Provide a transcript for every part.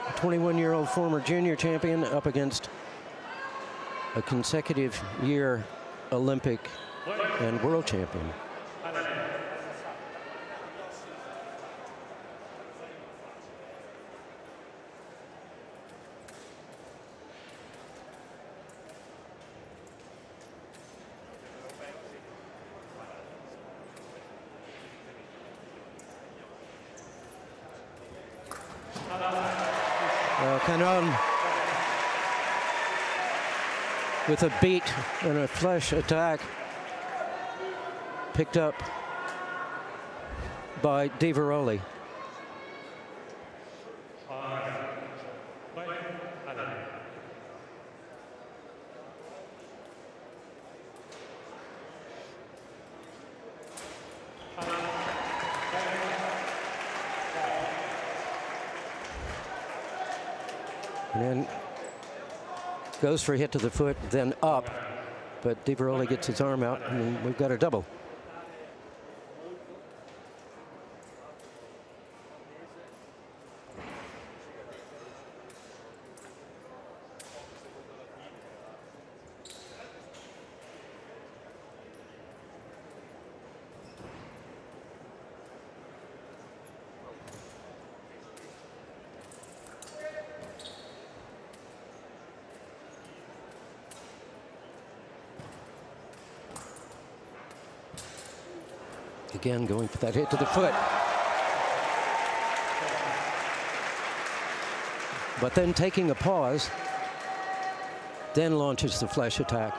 21-year-old former junior champion up against a consecutive year Olympic and world champion. Cannone with a beat and a flush attack, picked up by Di Veroli. And then goes for a hit to the foot, then up, but Di Veroli gets his arm out, and we've got a double. Again, going for that hit to the foot. But then taking a pause, then launches the flush attack,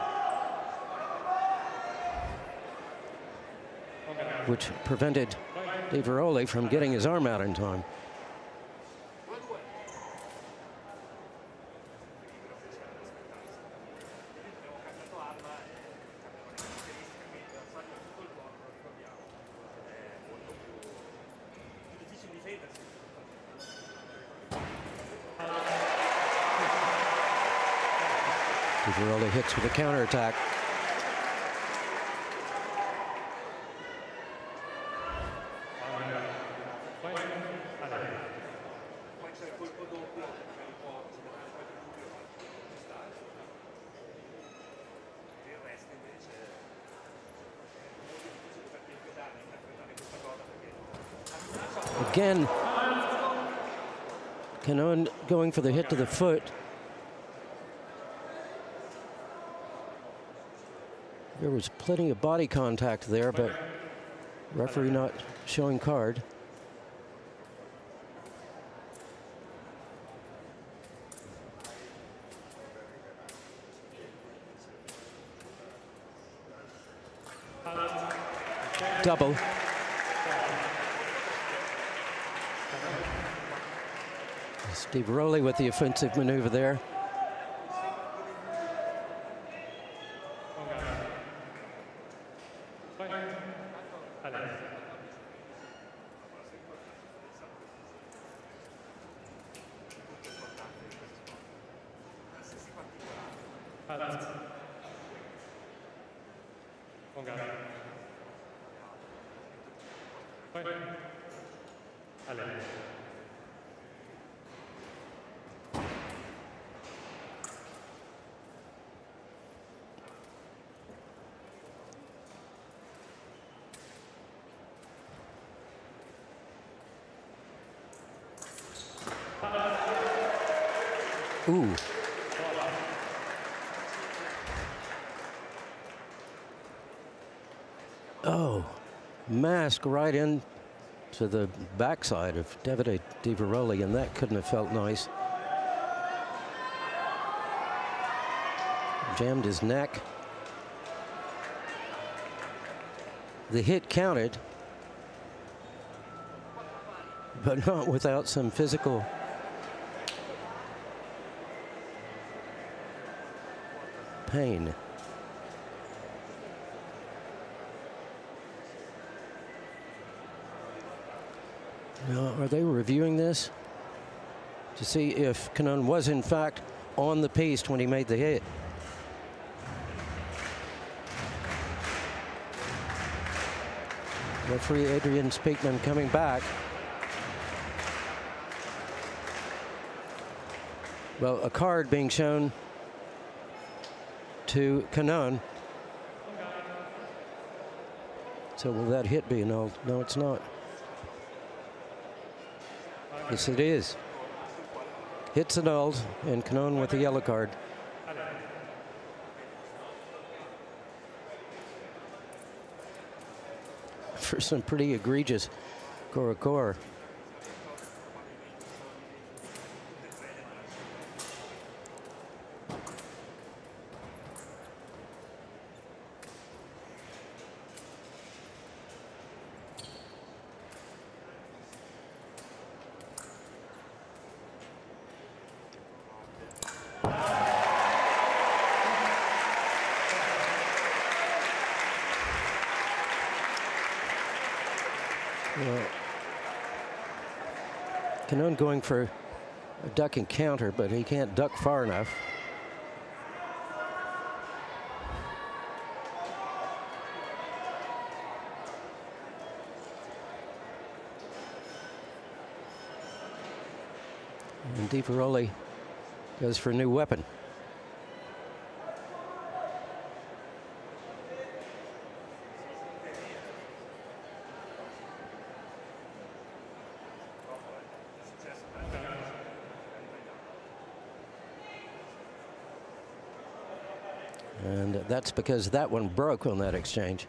which prevented Di Veroli from getting his arm out in time. Di Veroli hits with a counterattack. Again, Cannone going for the hit to the foot. There was plenty of body contact there, but referee not showing card. Double. Di Veroli with the offensive maneuver there. Ooh. Oh, mask right in to the backside of Davide Di Veroli, and that couldn't have felt nice. Jammed his neck. The hit counted, but not without some physical pain. Now, are they reviewing this to see if Cannone was in fact on the piste when he made the hit? Referee Adrian Speakman coming back. Well, a card being shown to Cannone. So will that hit be annulled? No, it's not. Yes, it is. Hit's annulled, and Cannone with the yellow card. For some pretty egregious corps. Cannone going for a duck and counter, but he can't duck far enough. And Di Veroli goes for a new weapon. And that's because that one broke on that exchange.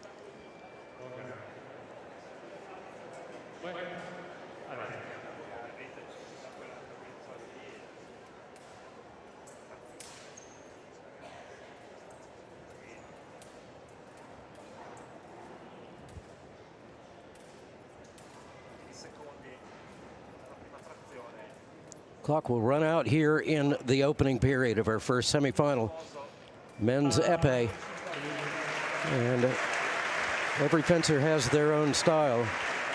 Clock will run out here in the opening period of our first semifinal. Men's epee. And every fencer has their own style.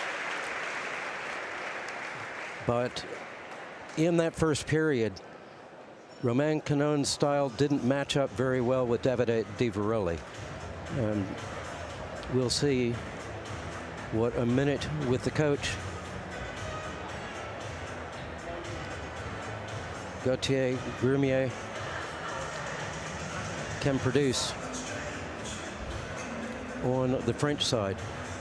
But in that first period, Romain Cannone's style didn't match up very well with Davide Di Veroli. And we'll see what a minute with the coach, Gauthier Grumier, can produce on the French side.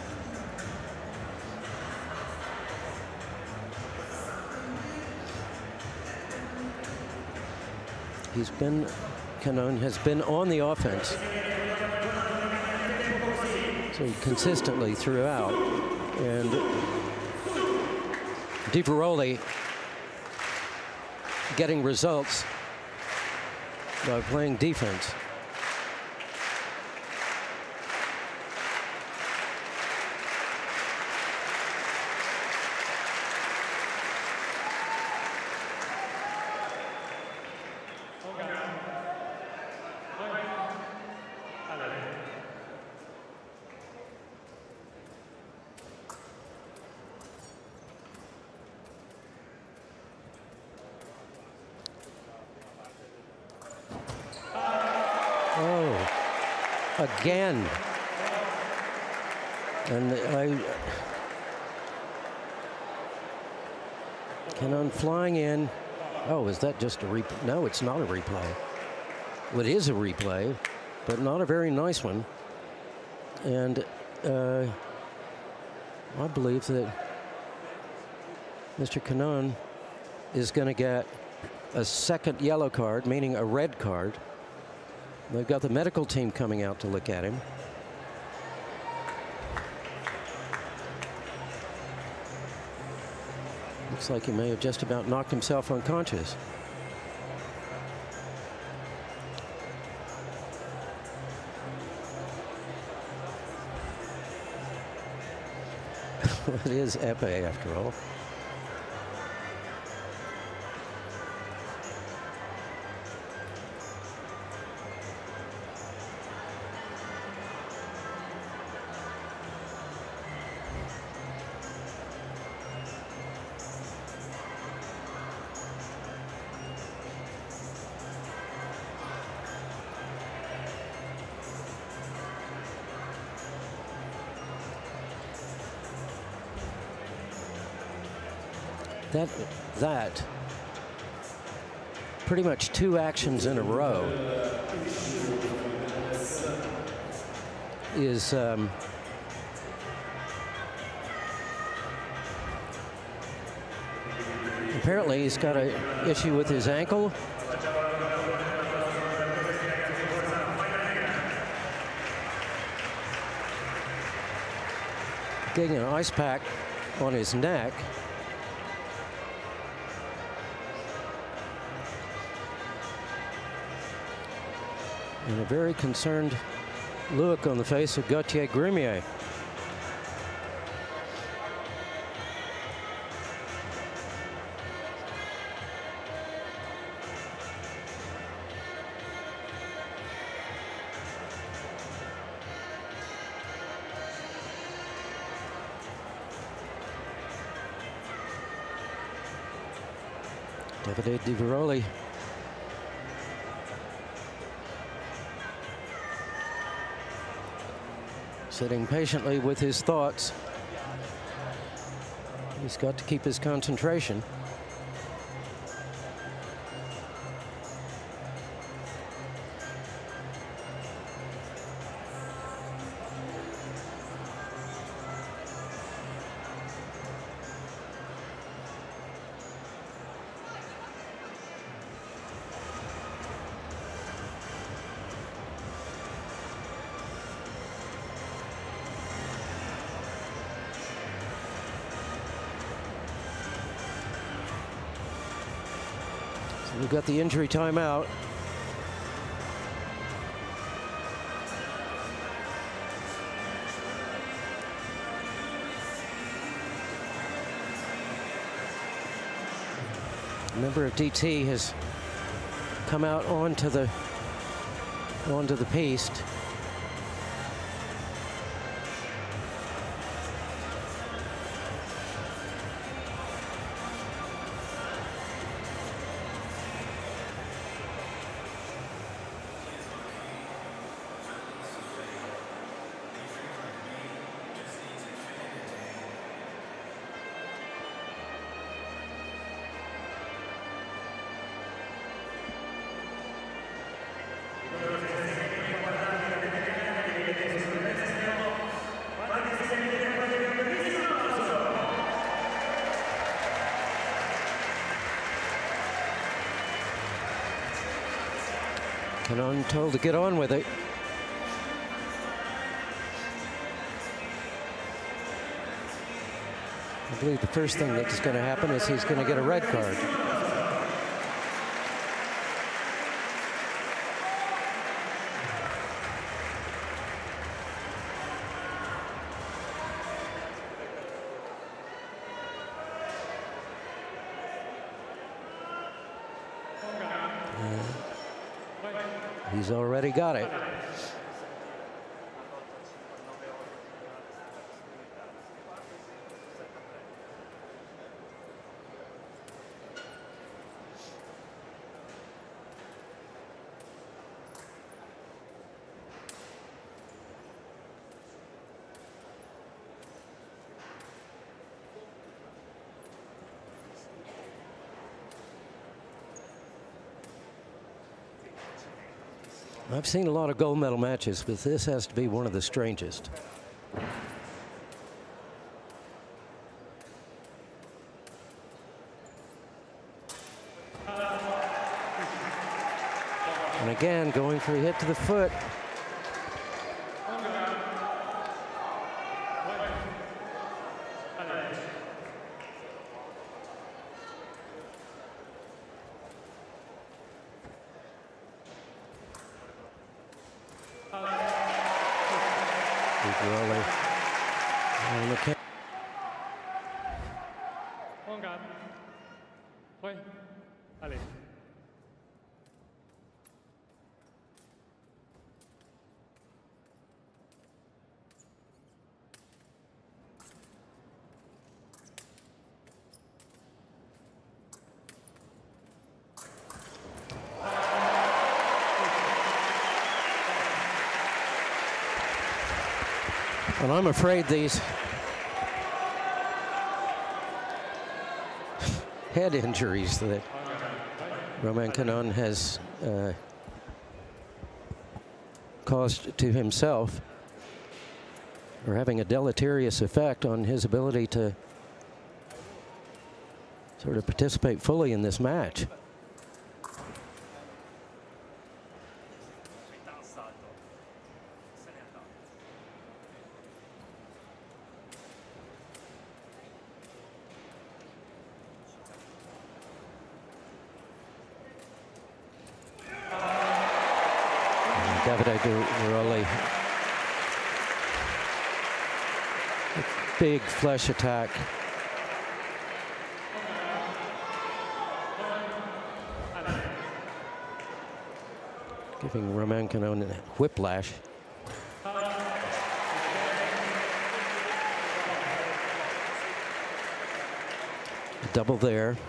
Cannone has been on the offense so consistently throughout, and Di Veroli getting results by playing defense. Again. And Cannone flying in. Oh, is that just a replay? No, it's not a replay. Well, it is a replay, but not a very nice one. And I believe that Mr. Cannone is going to get a second yellow card, meaning a red card. They've got the medical team coming out to look at him. Looks like he may have just about knocked himself unconscious. It is epee after all. That pretty much 2 actions in a row is apparently he's got an issue with his ankle. Getting an ice pack on his neck. And a very concerned look on the face of Gauthier Grimier. Davide Di Veroli sitting patiently with his thoughts. He's got to keep his concentration. We've got the injury timeout. A member of DT has come out onto the piste. Cannone told to get on with it. I believe the first thing that's going to happen is he's going to get a red card. He's already got it. I've seen a lot of gold medal matches, but this has to be one of the strangest. And again, going for a hit to the foot. And I'm afraid these head injuries that Romain Cannone has caused to himself, or having a deleterious effect on his ability to sort of participate fully in this match. Davide Di Veroli, a big flush attack. Giving Romain Cannone a whiplash. A double there.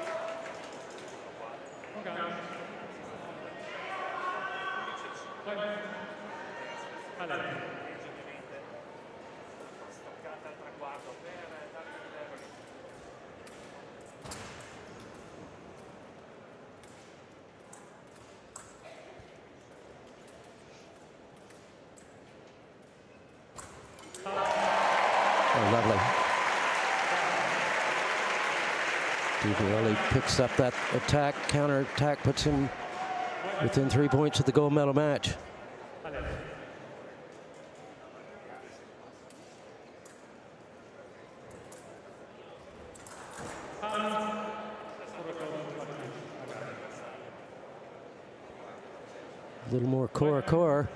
Oh, lovely. Di Veroli picks up that attack, counter attack, puts him within 3 points of the gold medal match. A little more core.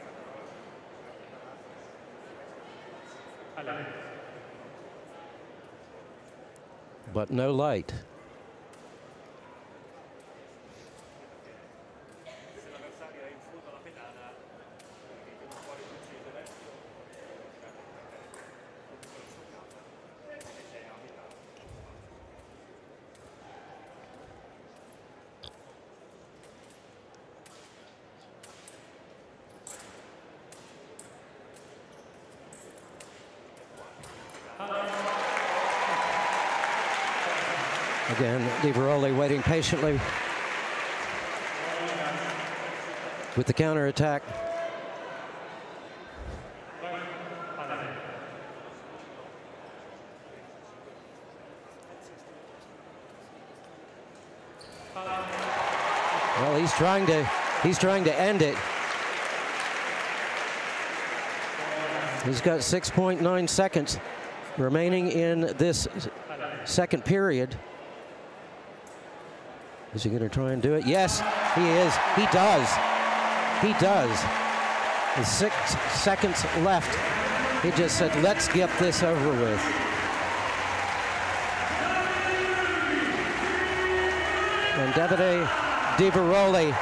But no light. Again, Di Veroli waiting patiently with the counter attack. Well, he's trying to end it. He's got 6.9 seconds remaining in this second period. Is he going to try and do it? Yes, he is. He does. He does. With 6 seconds left. He just said, let's get this over with. And Davide Di Veroli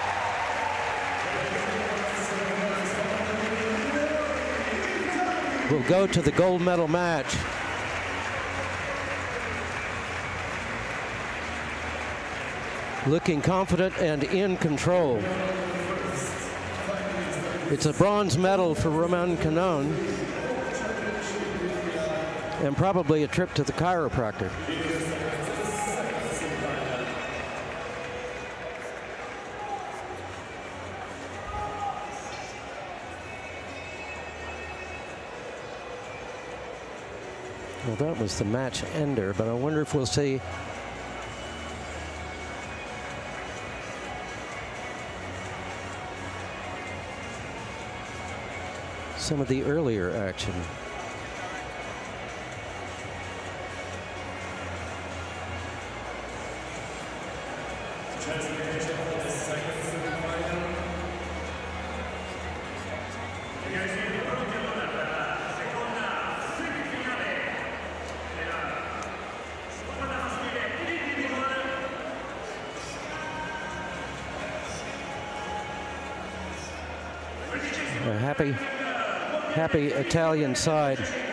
will go to the gold medal match. Looking confident and in control. It's a bronze medal for Romain Cannone, and probably a trip to the chiropractor. Well, that was the match ender, but I wonder if we'll see some of the earlier action. A happy Italian side.